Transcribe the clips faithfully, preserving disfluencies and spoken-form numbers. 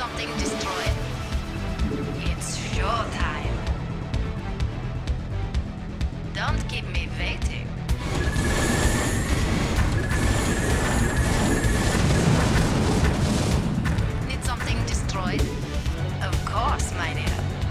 something destroyed? It's showtime. Don't keep me waiting. Need something destroyed? Of course, my dear.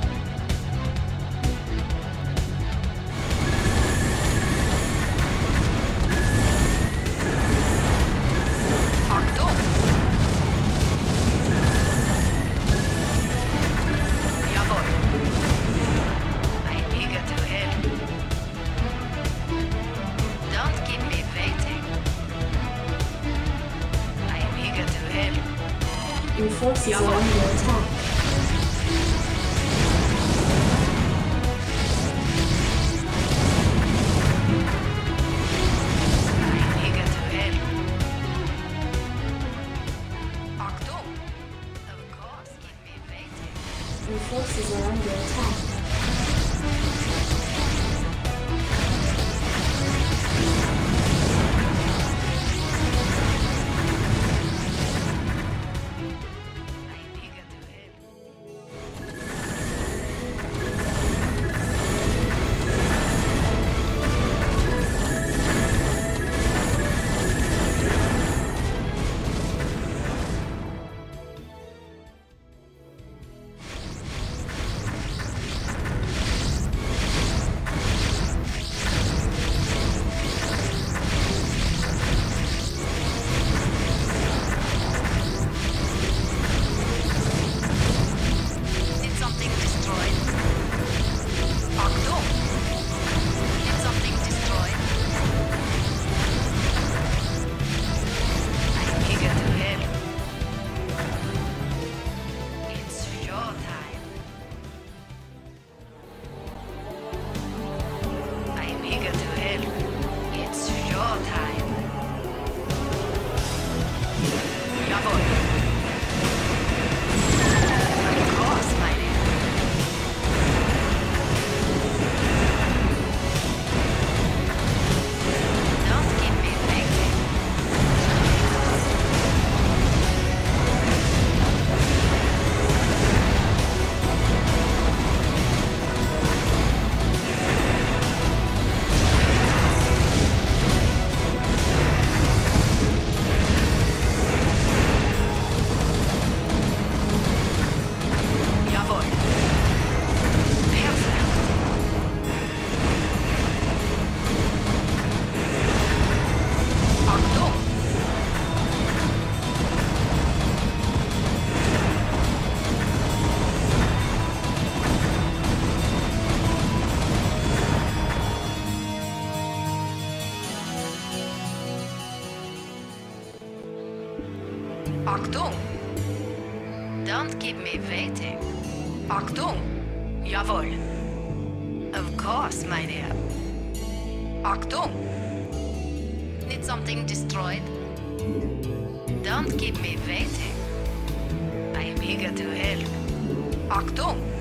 Your forces are under attack. I'm eager to help. Achtung! Of course, keep me waiting. Your forces are under attack. Achtung! Don't keep me waiting. Achtung! Jawohl. Of course, my dear. Achtung! Need something destroyed? Don't keep me waiting. I am eager to help. Achtung!